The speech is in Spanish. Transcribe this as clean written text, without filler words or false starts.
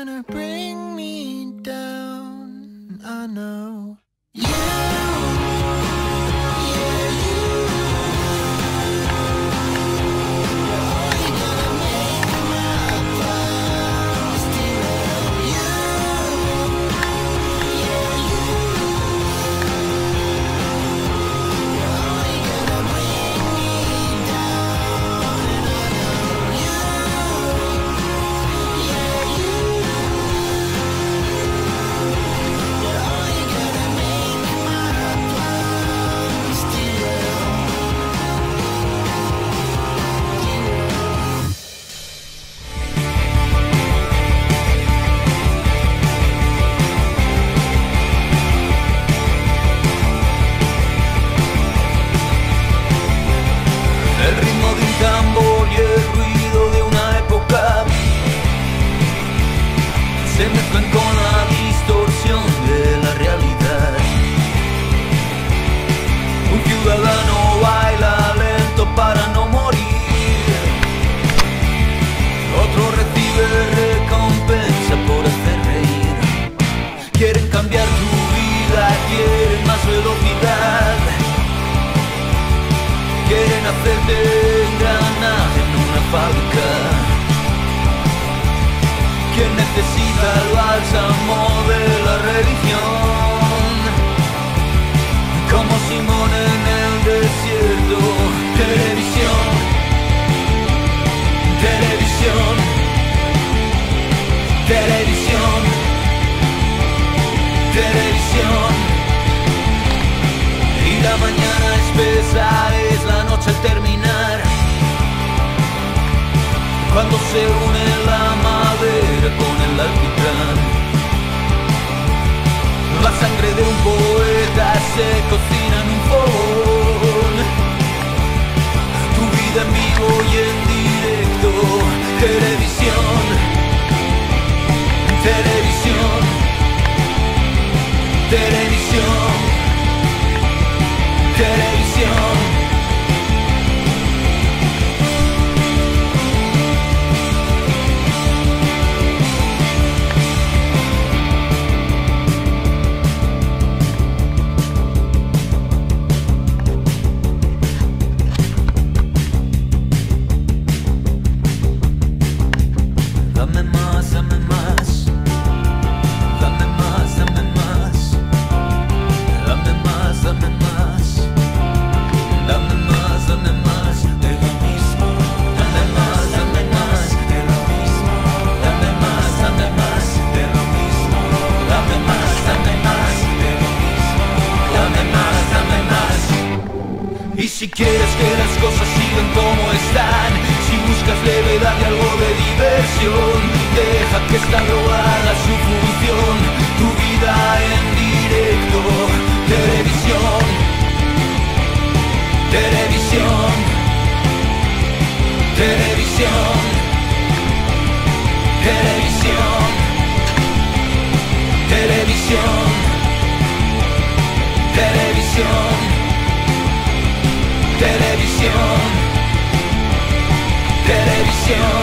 gonna bring me down. I know you. El ritmo de un tambor y el ruido de una época se mezclan con la distorsión de la realidad. Un ciudadano baila lento para no morir, otro recibe recompensa por hacer reír. Quieren cambiar tu vida, quieren más velocidad, quieren hacerte engranaje en una fábrica. ¿Quién necesita el bálsamo de la religión? Como Simón en el desierto. Televisión, televisión, televisión, televisión. Y la mañana espesa es la noche al terminar, cuando se une la madera con el alquitrán. La sangre de un poeta se cocina en un fogón, tu vida en vivo y en directo. Televisión, televisión, televisión, televisión. Dame más, dame más, dame más, dame más, dame más, dame más, dame más, dame más de lo mismo, dame más, dame más de lo mismo, dame más, dame más de lo mismo, dame más, dame más de lo mismo, dame más, dame más. Y si quieres que las cosas sigan como están, si buscas levedad y algo de diversión, deja que esta droga haga su función. Tu vida en directo. Televisión, televisión, televisión, televisión, televisión, televisión, televisión, televisión.